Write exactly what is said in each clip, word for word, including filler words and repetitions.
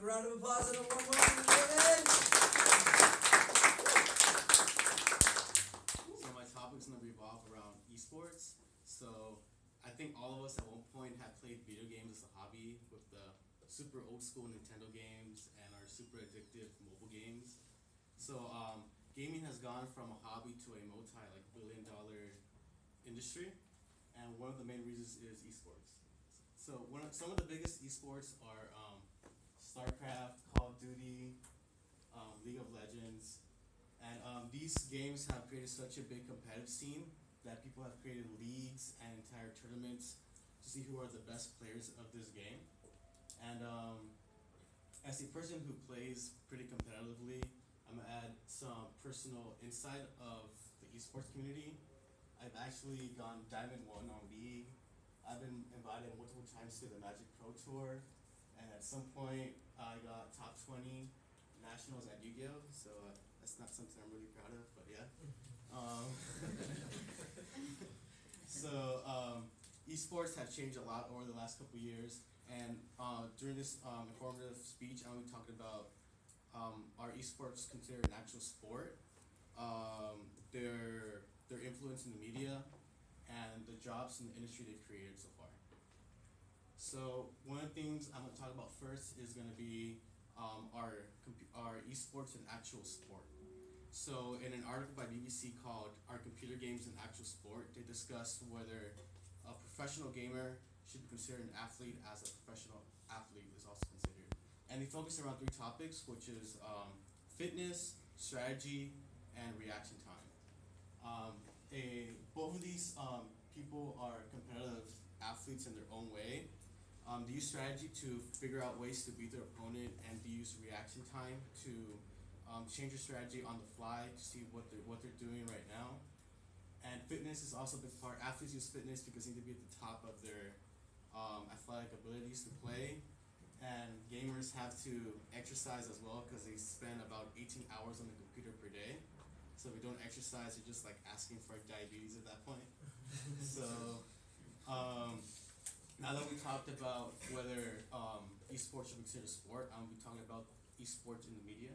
round of applause and a warm welcome to David. So my topic's gonna revolve around esports. So I think all of us at one point have played video games as a hobby with the super old school Nintendo games and our super addictive mobile games. So um, gaming has gone from a hobby to a multi like billion dollar industry, and one of the main reasons is esports. So one of, some of the biggest esports are um, StarCraft, Call of Duty, um, League of Legends, and um, these games have created such a big competitive scene that people have created leagues and entire tournaments to see who are the best players of this game. And um, as a person who plays pretty competitively, I'm gonna add some personal insight of the esports community. I've actually gone Diamond One on League. I've been invited multiple times to the Magic Pro Tour, and at some point I got top twenty nationals at Yu-Gi-Oh! So uh, that's not something I'm really proud of, but yeah. Um, so um, esports have changed a lot over the last couple years, and uh, during this um, informative speech, I'm going to be talking about um, are esports considered an actual sport, um, their their influence in the media, and the jobs in the industry they've created so far. So one of the things I'm going to talk about first is going to be um, our compu- our esports an actual sport. So in an article by B B C called "Are Computer Games an Actual Sport?" they discussed whether a professional gamer should be considered an athlete as a professional athlete is also considered. And they focus around three topics, which is um, fitness, strategy, and reaction time. Um, a, both of these um, people are competitive athletes in their own way. Um, they use strategy to figure out ways to beat their opponent, and they use reaction time to um, change your strategy on the fly to see what they're, what they're doing right now. And fitness is also a big part. Athletes use fitness because they need to be at the top of their um, athletic abilities to play. And gamers have to exercise as well because they spend about eighteen hours on the computer per day. So if you don't exercise, you're just like asking for diabetes at that point. So um, now that we talked about whether um, esports should be considered a sport, I'm going to be talking about esports in the media.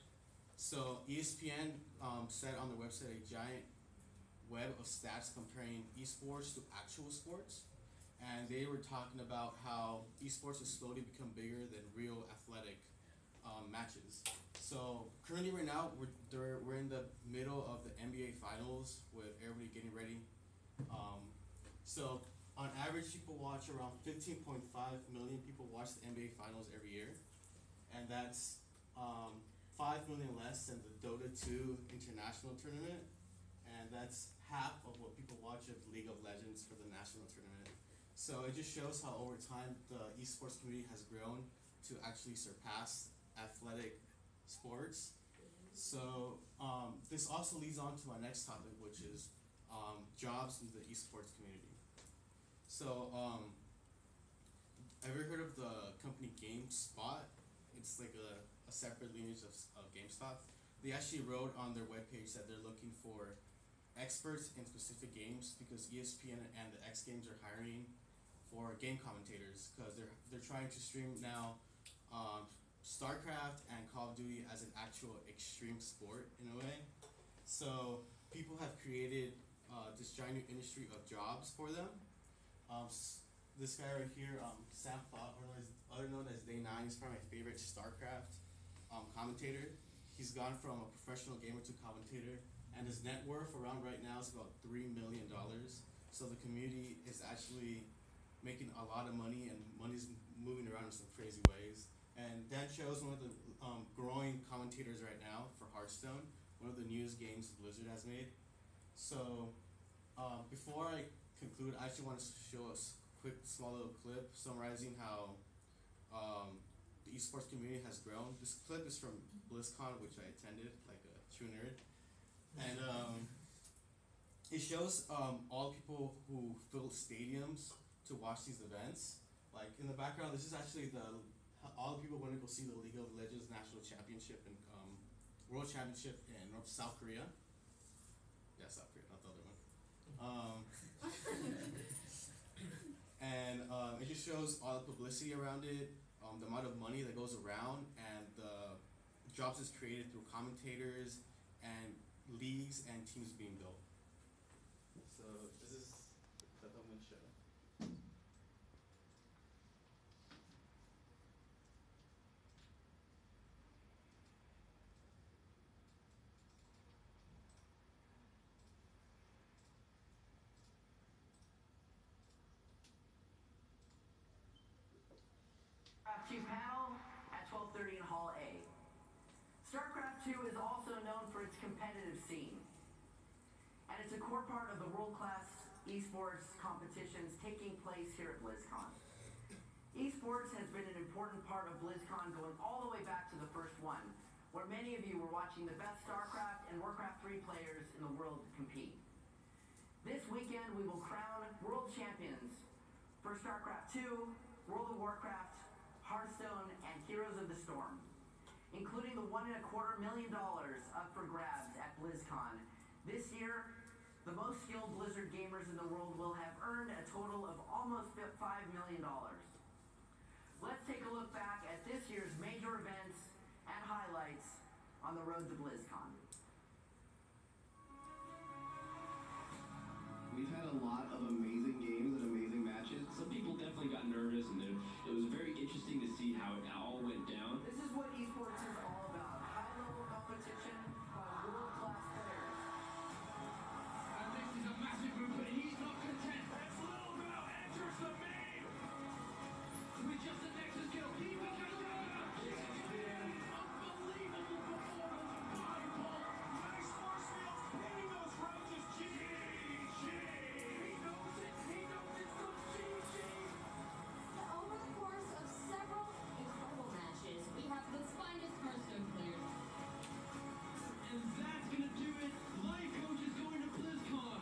So E S P N um, said on their website a giant web of stats comparing esports to actual sports. And they were talking about how esports has slowly become bigger than real athletic um, matches. So currently, right now, we're there, we're in the middle of the N B A Finals with everybody getting ready. Um, so on average, people watch around fifteen point five million people watch the N B A Finals every year, and that's um, five million less than the Dota two International Tournament, and that's half of what people watch of League of Legends for the national tournament. So it just shows how over time the esports community has grown to actually surpass athletic sports. So um, this also leads on to my next topic, which is um, jobs in the esports community. So um, have you ever heard of the company GameSpot? It's like a, a separate lineage of, of GameStop. They actually wrote on their webpage that they're looking for experts in specific games because E S P N and the X Games are hiring for game commentators because they're they're trying to stream now um, StarCraft and Call of Duty as an actual extreme sport in a way. So people have created uh, this giant new industry of jobs for them. Um, this guy right here, um, Sam Fott, or other known as Day Nine, is probably my favorite StarCraft um, commentator. He's gone from a professional gamer to commentator, and his net worth around right now is about three million dollars. So the community is actually making a lot of money, and money's moving around in some crazy ways. And Dan Cho is one of the um, growing commentators right now for Hearthstone, one of the newest games Blizzard has made. So um, before I conclude, I actually want to show a quick, small little clip summarizing how um, the esports community has grown. This clip is from BlizzCon, which I attended, like a true nerd. And um, it shows um, all people who fill stadiums to watch these events. Like in the background, this is actually the all the people want to go see the League of Legends National Championship and um, World Championship in North South Korea. Yeah, South Korea, not the other one. Um, and um, it just shows all the publicity around it, um, the amount of money that goes around and the jobs is created through commentators and leagues and teams being built. So this is the Hillman show. StarCraft two panel at twelve thirty in Hall A. StarCraft two is also known for its competitive scene, and it's a core part of the world-class esports competitions taking place here at BlizzCon. Esports has been an important part of BlizzCon going all the way back to the first one, where many of you were watching the best StarCraft and Warcraft three players in the world compete. This weekend we will crown world champions for StarCraft two, World of Warcraft, Hearthstone, and Heroes of the Storm, including the one and a quarter million dollars up for grabs at BlizzCon. This year, the most skilled Blizzard gamers in the world will have earned a total of almost five million dollars. Let's take a look back at this year's major events and highlights on the road to BlizzCon. We've had a lot of amazing games and amazing matches. Some people definitely got nervous, and it, it was very interesting to see how it all went down. This is what esports is all about. High-level competition by world-class players. And this is a massive move, but he's not content. As Lilbel enters the main. With just the Nexus kill, he becomes down. This has been an unbelievable performance by Paul. Nice force fields, hitting those ranges. G G. He knows it. He knows it's the G G. Over the course of several incredible matches, we have the finest Hearthstone players. And that's gonna do it. Life Coach is going to BlizzCon.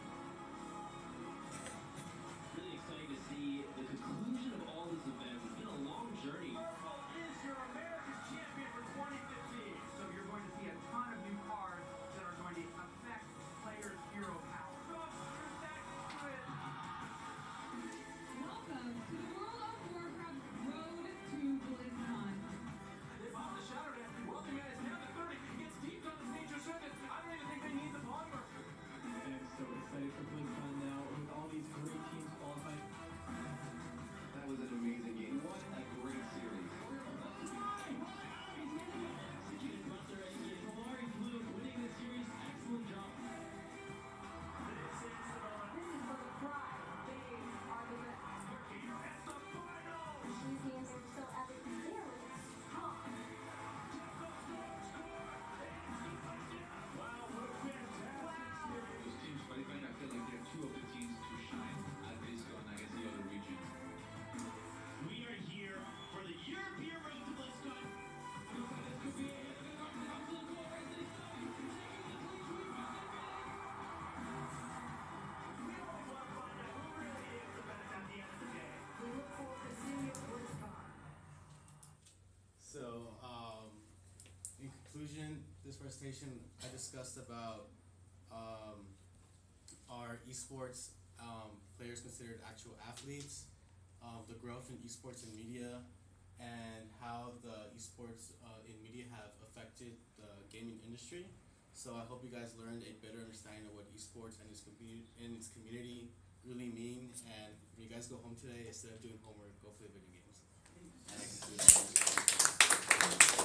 Really exciting to see the conclusion of all this event. It's been a long journey. Purple is your America's champion for twenty fifteen. So you're going to see a ton of new cards that are going to affect players' hero power. Welcome to the World of Warcraft Road to BlizzCon. Off the Shadow Dance, Wealthy Man is down to thirty. He gets deep on his nature service. I don't even think they need the bomber. I'm so excited for BlizzCon now with all these great teams qualified. That was an amazing game. What a great series. Executed across their end game. Solari Blue winning the series. Excellent job. This is the moment. This is for the pride. They are the best. Here at the final. These games are so epic. They are like strong. Wow, what a fantastic series. Those teams qualifying, I feel like they're two of the teams to shine at BlizzCon against the other regions. We are here for the European Road to BlizzCon. We always want to find out who really is the best at the end of the day. We look forward to seeing you at BlizzCon. So, um, in conclusion, this presentation I discussed about um, our esports um, players considered actual athletes, um, the growth in esports in media, and how the esports uh, in media have affected the gaming industry. So I hope you guys learned a better understanding of what esports and its community and its community really mean. And when you guys go home today, instead of doing homework, go play video games. And I conclude.